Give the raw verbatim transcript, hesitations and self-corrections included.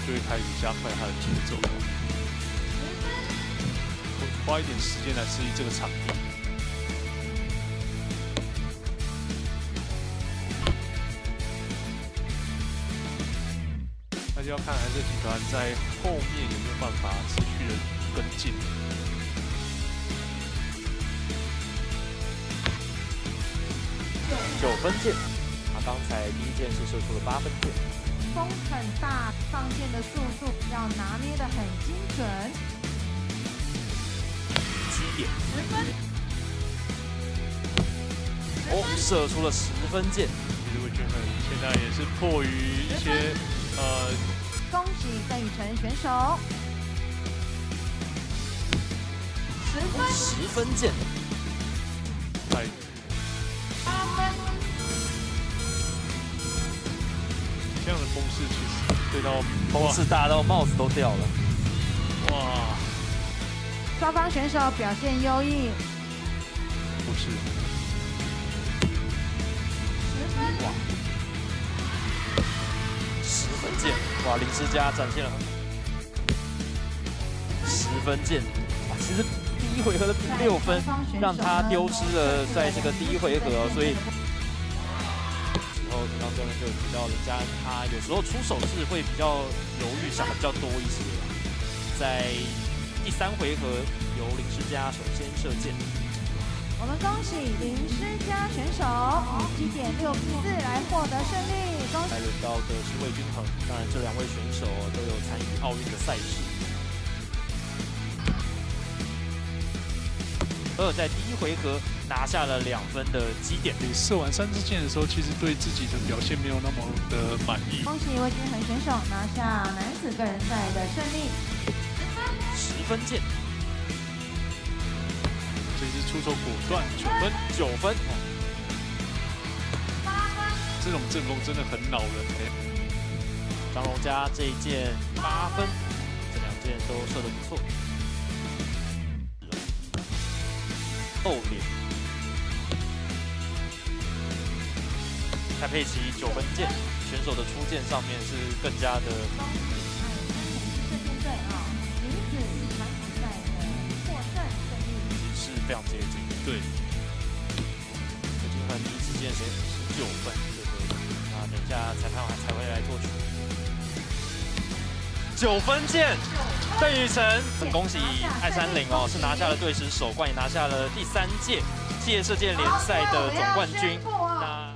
就会开始加快他的节奏，花一点时间来适应这个场地。那就要看蓝色集团在后面有没有办法持续的跟进。 九分箭，啊，刚才第一箭是射出了八分箭。 风很大，放箭的速度要拿捏得很精准。 七点，十分。哦，射出了十分箭。 其实魏俊恒现在也是迫于一些呃， 恭喜邓宇成选手，十分， 十分箭。 在。 这样的攻势其实对到攻势大到帽子都掉了。 哇！ 双方选手表现优异。 不是。 十分。 哇！十分箭，哇！林诗佳展现了十分箭。哇，其实第一回合的六分让他丢失了在这个第一回合，所以。 然后刚刚就有提到林佳恩，他有时候出手是会比较犹豫，想的比较多一些。在第三回合，由林诗佳首先射箭。 我们恭喜林诗佳选手以七点六四来获得胜利。恭喜！ 来轮到的是魏均衡，当然这两位选手都有参与奥运的赛事。而在第一回合拿下了两分的基点。 你射完三支箭的时候，其实对自己的表现没有那么的满意。 恭喜魏均衡选手拿下男子个人赛的胜利， 十分箭。 这一次出手果断，九分， 九分。 八分。 这种阵容真的很恼人哎。 张荣佳这一箭八分，这两箭都射得不错。 后脸，蔡佩琪九分箭，选手的出箭上面是更加的。 射箭队啊，女子男子赛的获胜胜利是非常接近。 对， 魏均衡第一次箭是十九分，对对。那等一下裁判才会来做出。九分箭。 邓宇成，很恭喜艾珊玲哦，是拿下了队史首冠，也拿下了第三届企业射箭联赛的总冠军。那